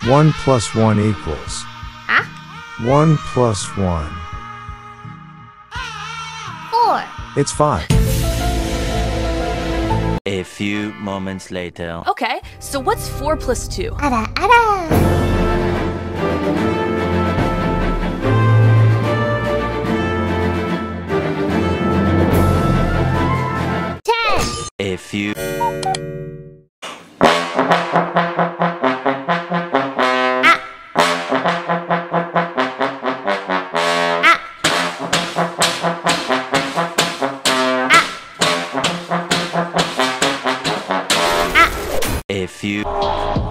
1 plus 1 equals. Huh? 1 plus 1. 4. It's 5. A few moments later. Okay, so what's 4 plus 2? あらあら。 A few. A few.